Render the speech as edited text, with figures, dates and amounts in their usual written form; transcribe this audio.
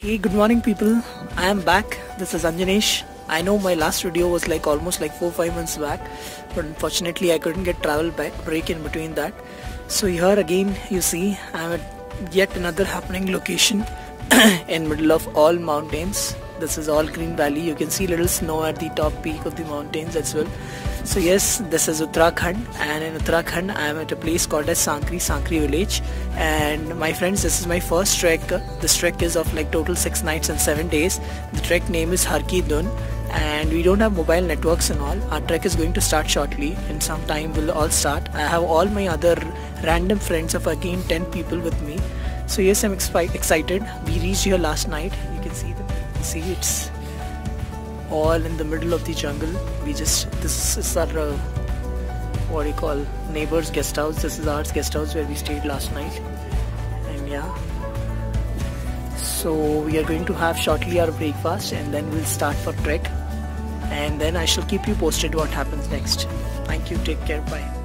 Hey, good morning people. I am back. This is Anjanesh. I know my last video was like almost like 4-5 months back, but unfortunately I couldn't get travel break in between that. So here again you see I'm at yet another happening location in middle of all mountains. This is all green valley. You can see little snow at the top peak of the mountains as well. So yes, this is Uttarakhand, and in Uttarakhand I am at a place called as Sankri village. And my friends, this is my first trek. This trek is of like total 6 nights and 7 days. The trek name is Har Ki Dun, and we don't have mobile networks and all. Our trek is going to start shortly. In some time we'll all start. I have all my other random friends of again 10 people with me. So yes, I'm excited. We reached here last night. You can see them. See, it's all in the middle of the jungle. This is our what do you call, neighbor's guest house. This is our guest house where we stayed last night. And yeah, so we are going to have shortly our breakfast, and then we'll start for trek, and then I shall keep you posted what happens next. Thank you, take care, bye.